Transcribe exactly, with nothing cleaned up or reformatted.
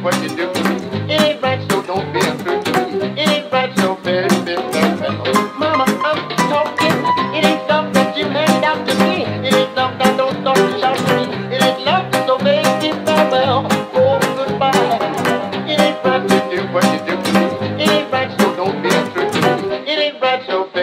what you do to me. It ain't right, so don't be untrue to me. It ain't right, so baby, baby, baby. Mama, I'm talking. It ain't stuff that you handed out to me. It ain't stuff that don't start to shout to me. It ain't love, so baby, farewell. Oh, goodbye. It ain't right to do what you do to me. It ain't right, so don't be untrue to me. It ain't right, so baby.